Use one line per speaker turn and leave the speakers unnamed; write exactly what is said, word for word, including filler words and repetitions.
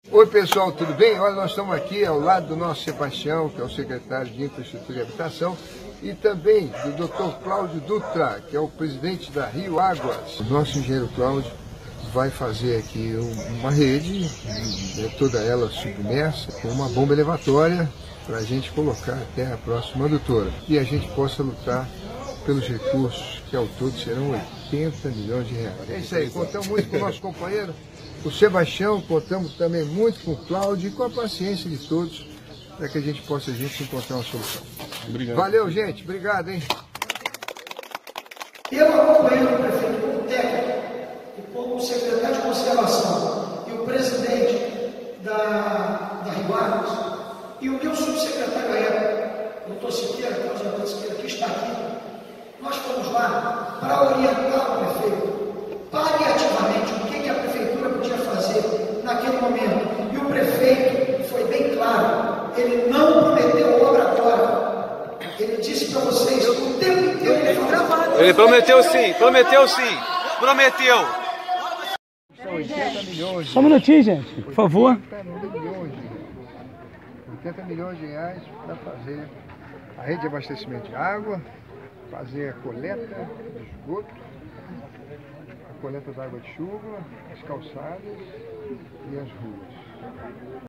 Oi pessoal, tudo bem? Olha, nós estamos aqui ao lado do nosso Sebastião, que é o secretário de Infraestrutura e Habitação, e também do doutor Cláudio Dutra, que é o presidente da Rio Águas. O nosso engenheiro Cláudio vai fazer aqui uma rede, toda ela submersa, com uma bomba elevatória, para a gente colocar até a próxima adutora. E a gente possa lutar pelos recursos, que ao todo serão oitenta milhões de reais. É isso aí, contamos muito com o nosso companheiro, o Sebastião, contamos também muito com o Cláudio e com a paciência de todos, para que a gente possa a gente encontrar uma solução. Obrigado. Valeu, gente. Obrigado, hein?
Eu acompanhei o prefeito como técnico e como secretário de conservação e o presidente da, da Rio Águas e o meu subsecretário à época, o doutor Siqueira, Cláudio Siqueira, que está aqui. Nós fomos lá para orientar o prefeito paliativamente o que, que a prefeitura podia fazer naquele momento. E o prefeito foi bem claro, ele não prometeu obra agora. Ele disse para vocês o tempo inteiro ele falou.
Ele prometeu sim, prometeu sim, prometeu.
São oitenta milhões.
Só um minutinho, gente, por favor.
oitenta milhões de reais. oitenta milhões de reais para fazer a rede de abastecimento de água, fazer a coleta de esgoto, a coleta da água de chuva, as calçadas e as ruas.